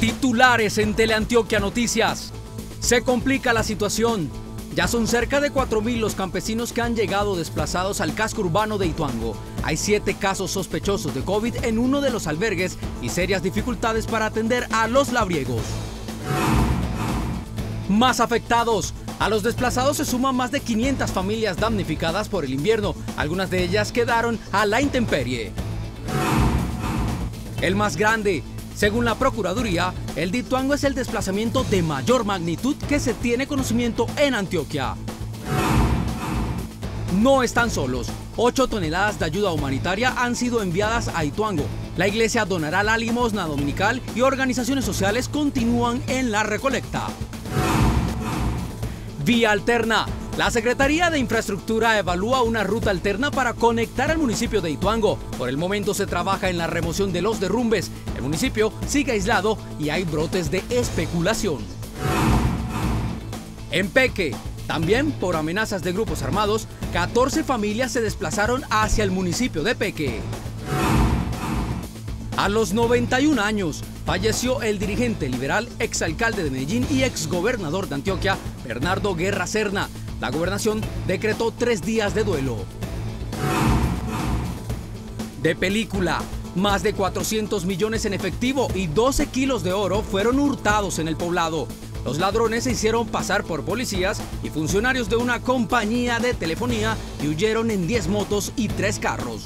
Titulares en Teleantioquia Noticias. Se complica la situación. Ya son cerca de 4.000 los campesinos que han llegado desplazados al casco urbano de Ituango. Hay 7 casos sospechosos de COVID en uno de los albergues y serias dificultades para atender a los labriegos. Más afectados. A los desplazados se suman más de 500 familias damnificadas por el invierno. Algunas de ellas quedaron a la intemperie. El más grande. Según la Procuraduría, el de Ituango es el desplazamiento de mayor magnitud que se tiene conocimiento en Antioquia. No están solos. 8 toneladas de ayuda humanitaria han sido enviadas a Ituango. La iglesia donará la limosna dominical y organizaciones sociales continúan en la recolecta. Vía alterna. La Secretaría de Infraestructura evalúa una ruta alterna para conectar al municipio de Ituango. Por el momento se trabaja en la remoción de los derrumbes. El municipio sigue aislado y hay brotes de especulación. En Peque, también por amenazas de grupos armados, 14 familias se desplazaron hacia el municipio de Peque. A los 91 años, falleció el dirigente liberal, exalcalde de Medellín y exgobernador de Antioquia, Bernardo Guerra Serna. La gobernación decretó 3 días de duelo. De película, más de 400 millones en efectivo y 12 kilos de oro fueron hurtados en el poblado. Los ladrones se hicieron pasar por policías y funcionarios de una compañía de telefonía y huyeron en 10 motos y 3 carros.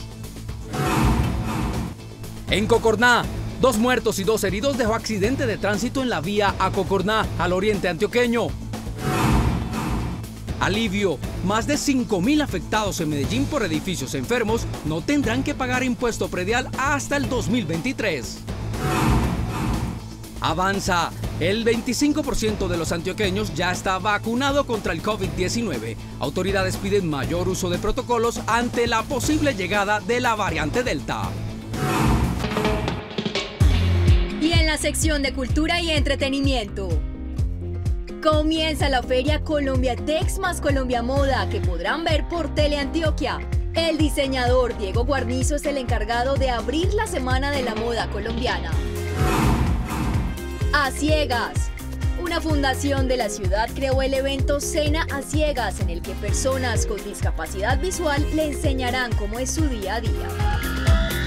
En Cocorná, 2 muertos y 2 heridos dejó accidente de tránsito en la vía a Cocorná, al oriente antioqueño. Alivio. Más de 5.000 afectados en Medellín por edificios enfermos no tendrán que pagar impuesto predial hasta el 2023. Avanza. El 25% de los antioqueños ya está vacunado contra el COVID-19. Autoridades piden mayor uso de protocolos ante la posible llegada de la variante Delta. Y en la sección de cultura y entretenimiento, comienza la feria Colombia Tex más Colombia Moda, que podrán ver por Teleantioquia. El diseñador Diego Guarnizo es el encargado de abrir la Semana de la Moda Colombiana. A Ciegas. Una fundación de la ciudad creó el evento Cena a Ciegas, en el que personas con discapacidad visual le enseñarán cómo es su día a día.